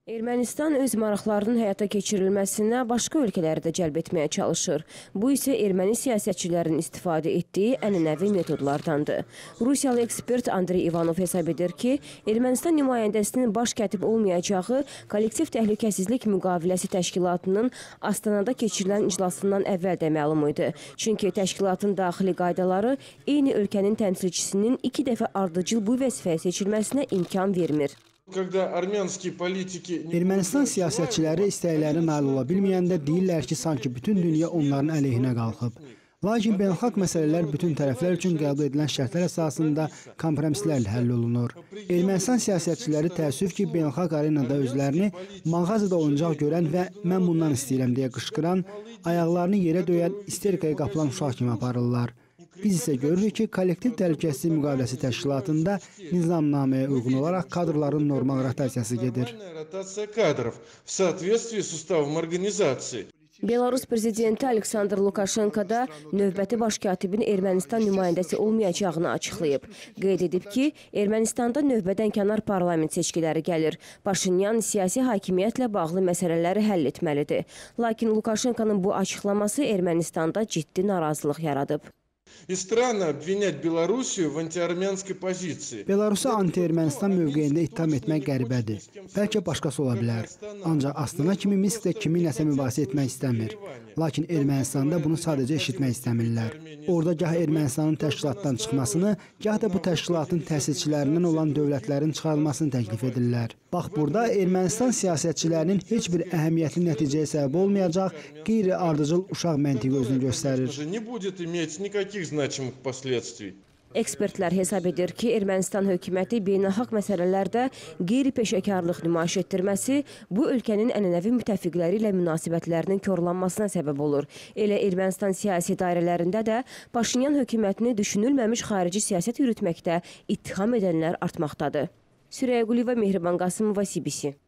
Ermənistan öz maraqlarının həyata keçirilməsinə başqa ölkələri də cəlb etməyə çalışır. Bu isə erməni siyasətçilərin istifadə etdiyi ənənəvi metodlardandır. Rusiyalı ekspert Andrey Ivanov hesab edir ki, Ermənistan nümayəndəsinin baş kətib olmayacağı Kollektiv Təhlükəsizlik Müqaviləsi Təşkilatının Astanada keçirilən iclasından əvvəl də məlum idi. Çünki təşkilatın daxili qaydaları eyni ölkənin təmsilçisinin 2 dəfə ardıcıl bu vəzifəyə seçilməsinə imkan vermir. Ermənistan siyasətçiləri istəklərinə nail ola bilməyəndə deyirlər ki, sanki bütün dünya onların əleyhinə qalxıb. Lakin beynəlxalq məsələlər bütün tərəflər üçün qəbul edilən şərtlər əsasında kompromislərlə həll olunur. Ermənistan siyasətçiləri təəssüf ki, beynəlxalq arenada özlərini mağazada oyuncaq görən və mən bundan istəyirəm deyə qışqıran, ayaqlarını yerə döyən, isterikaya qapılan uşaq kimi aparırlar. Biz isə görürük ki, Kollektiv Təhlükəsizlik Müqaviləsi Təşkilatında nizamnaməyə uyğun olaraq kadrların normal rotasiyası gedir. Belarus prezidenti Aleksandr Lukaşenko da növbəti baş katibin Ermənistan nümayəndəsi olmayacağını açıqlayıb. Qeyd edib ki, Ermənistanda növbədən kənar parlament seçkiləri gəlir. Paşinyan siyasi hakimiyyətlə bağlı məsələləri həll etməlidir. Lakin Lukaşenkonun bu açıqlaması Ermənistanda ciddi narazılıq yaradıb. Belarusu anti-Ermənistan mövqeyində ittiham etmək qəribədir. Bəlkə başqası ola bilər. Ancaq Astana kimi Minskdə kiminləsə mübahisə etmək istəmir. Lakin Ermənistanda bunu sadəcə eşitmək istəmirlər. Orada gah Ermənistanın təşkilatdan çıxmasını, gah da bu təşkilatın təsisçilərindən olan dövlətlərin çıxarılmasını təklif edirlər. Bax, burada Ermənistan siyasətçilərinin heç bir əhəmiyyətli nəticəyə səbəb olmayacaq qeyri-ardıcıl uşaq məntiqi özünü göstərir. Ekspertlər hesab edir ki, Ermənistan hökuməti beynəlxalq məsələlərdə qeyri-peşəkarlıq nümayiş etdirməsi bu ölkənin ənənəvi müttəfiqləri ilə münasibətlərinin korlanmasına səbəb olur. Elə Ermənistan siyasi dairələrində də Paşinyan hökumətini düşünülməmiş xarici siyasət yürütməkdə ittiham edənlər artmaqdadır. Süreyya Quliyeva, Mehriban Qasımova, CBC.